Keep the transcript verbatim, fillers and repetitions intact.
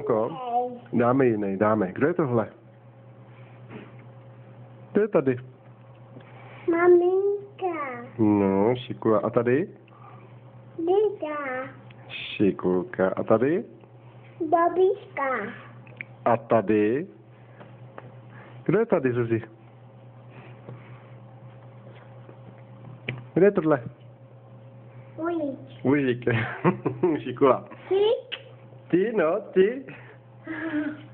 Ko? Dáme jiný, dáme. Kdo je tohle? Kdo je tady? Maminka. No, Šikula. A tady? Dida. Šikulka. A tady? Babička. A tady? Kdo je tady, Zuzi? Kdo je tohle? Ulič. Užík. Šikula. Tik. Ty, no, ty.